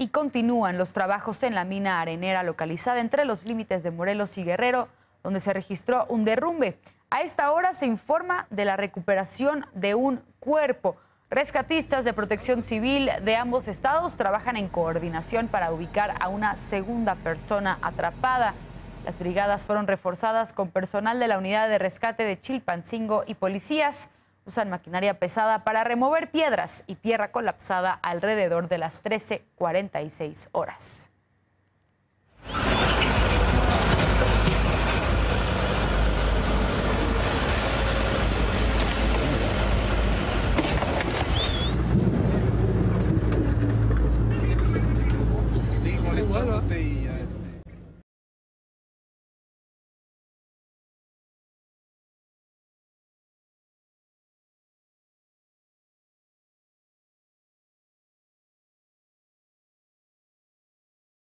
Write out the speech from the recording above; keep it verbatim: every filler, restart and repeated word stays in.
y continúan los trabajos en la mina arenera localizada entre los límites de Morelos y Guerrero, donde se registró un derrumbe. A esta hora se informa de la recuperación de un cuerpo. Rescatistas de Protección Civil de ambos estados trabajan en coordinación para ubicar a una segunda persona atrapada. Las brigadas fueron reforzadas con personal de la Unidad de Rescate de Chilpancingo y policías. Usan maquinaria pesada para remover piedras y tierra colapsada alrededor de las trece cuarenta y seis horas. Bueno.